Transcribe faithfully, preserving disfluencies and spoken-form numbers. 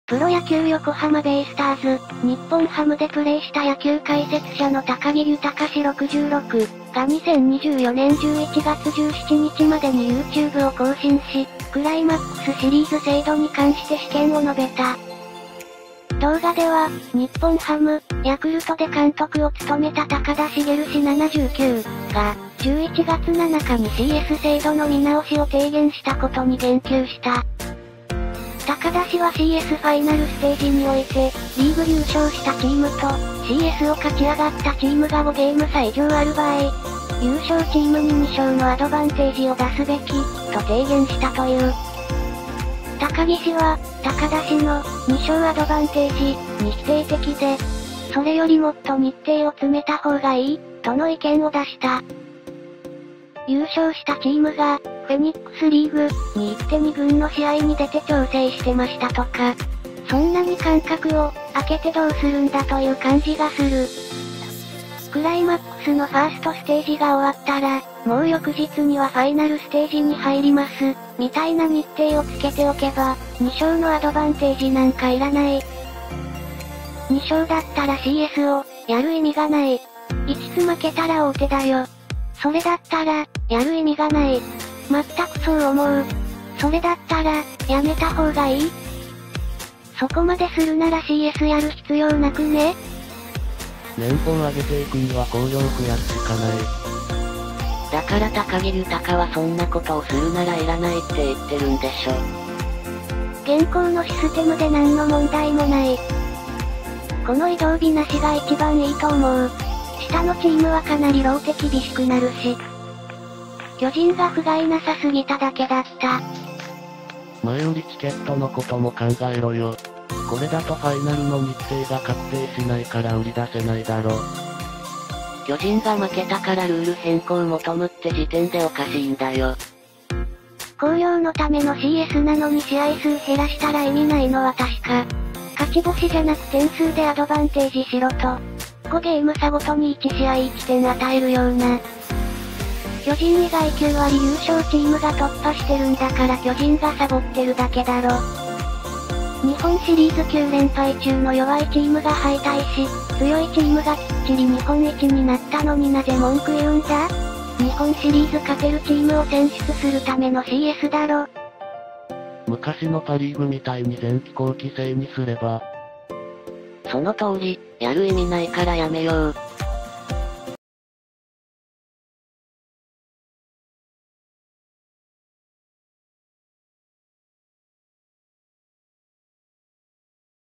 プロ野球横浜ベイスターズ、日本ハムでプレーした野球解説者の高木豊氏ろくじゅうろくがにせんにじゅうよねんじゅういちがつじゅうしちにちまでに YouTube を更新し、クライマックスシリーズ制度に関して試験を述べた。動画では、日本ハム、ヤクルトで監督を務めた高田茂氏ななじゅうきゅうが、じゅういちがつなのかに シーエス 制度の見直しを提言したことに言及した。高田氏は シーエス ファイナルステージにおいて、リーグ優勝したチームと、シーエス を勝ち上がったチームがごゲーム差以上ある場合、優勝チームにに勝のアドバンテージを出すべき、と提言したという。高木氏は、高田氏のに勝アドバンテージに否定的で、それよりもっと日程を詰めた方がいい、との意見を出した。優勝したチームが、フェニックスリーグに行ってに軍の試合に出て調整してましたとか、そんなに間隔を空けてどうするんだという感じがする。クライマックスのファーストステージが終わったら、もう翌日にはファイナルステージに入ります、みたいな日程をつけておけば、に勝のアドバンテージなんかいらない。に勝だったら シーエス をやる意味がない。いつつ負けたら大手だよ。それだったら、やる意味がない。全くそう思う。それだったら、やめた方がいい？そこまでするなら シーエス やる必要なくね？ 年俸上げていくには工量増やすしかない。 だから高木豊はそんなことをするならいらないって言ってるんでしょ。 現行のシステムで何の問題もない。この移動日なしが一番いいと思う。下のチームはかなりローテ厳しくなるし。巨人が不甲斐なさすぎただけだった。 前売りチケットのことも考えろよ。これだとファイナルの日程が確定しないから売り出せないだろ。 巨人が負けたからルール変更求むって時点でおかしいんだよ。 興行のための シーエス なのに試合数減らしたら意味ないのは確か。勝ち星じゃなく点数でアドバンテージしろと。ごゲーム差ごとにいち試合いってん与えるような。巨人以外きゅうわり優勝チームが突破してるんだから巨人がサボってるだけだろ。日本シリーズきゅうれんぱい中の弱いチームが敗退し、強いチームがきっちり日本一になったのになぜ文句言うんだ？日本シリーズ勝てるチームを選出するための シーエス だろ。 昔のパリーグみたいに前期後期制にすれば。 その通り、やる意味ないからやめよう。